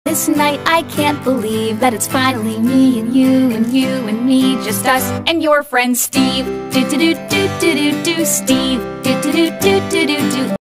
this night. I can't believe that it's finally me and you and you and me, just us and your friend Steve. Do do do do do do do, Steve. Do do do do